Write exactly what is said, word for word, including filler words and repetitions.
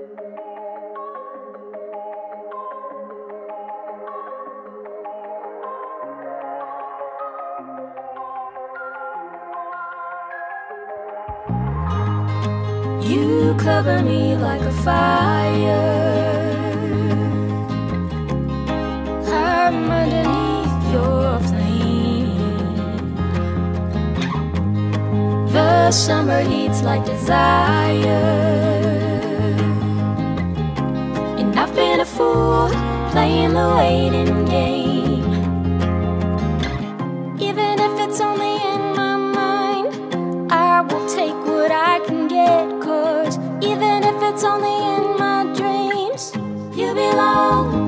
You cover me like a fire. I'm underneath your flame. The summer heat's like desire, and I've been a fool playing the waiting game. Even if it's only in my mind, I will take what I can get. Cause even if it's only in my dreams, you belong.